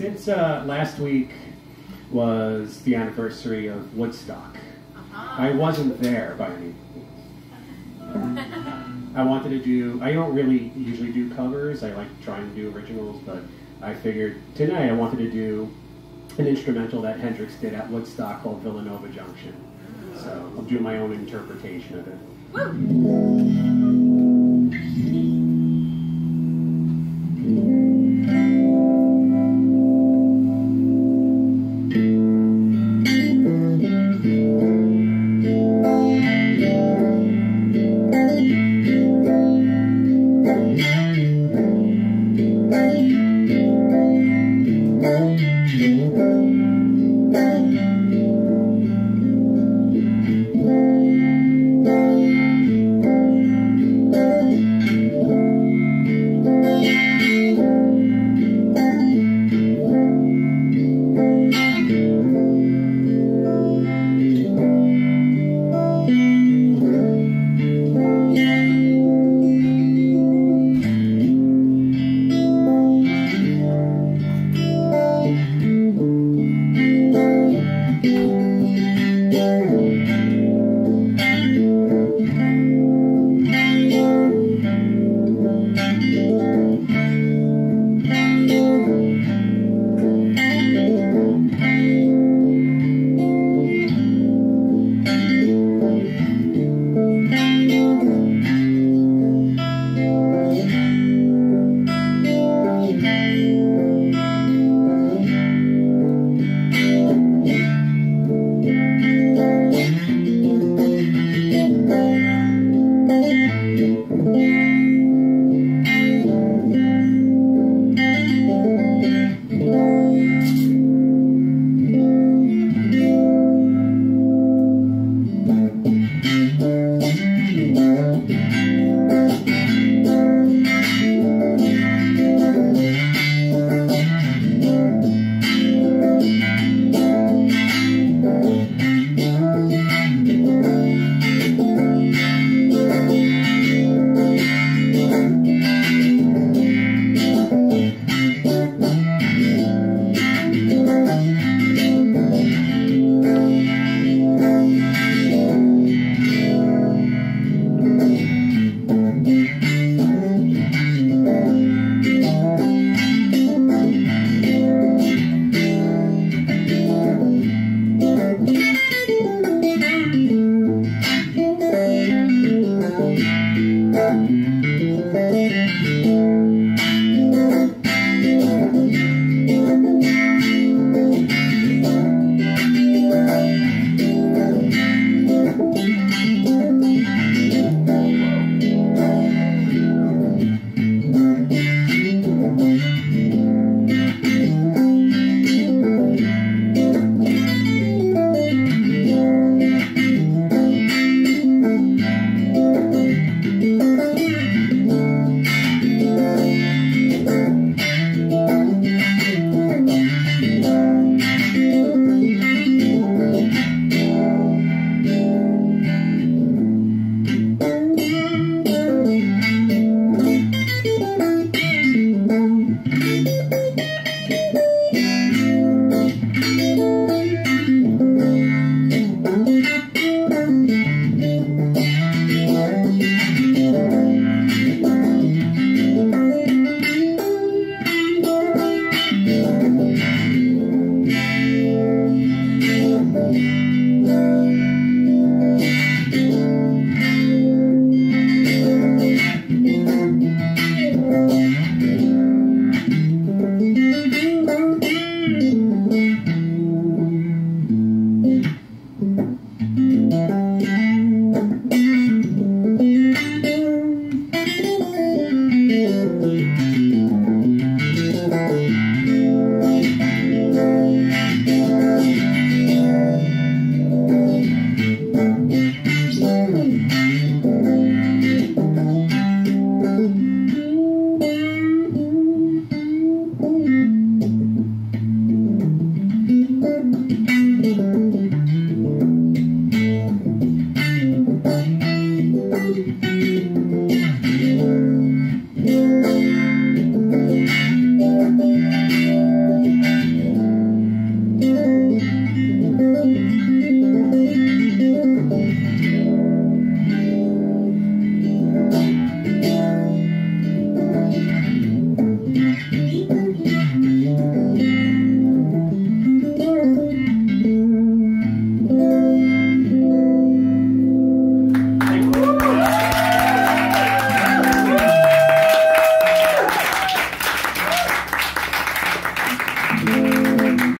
It's last week was the anniversary of Woodstock. I wasn't there by any means. I wanted to do, I don't really usually do covers, I like trying to do originals, but I figured tonight I wanted to do an instrumental that Hendrix did at Woodstock called Villanova Junction. So I'll do my own interpretation of it.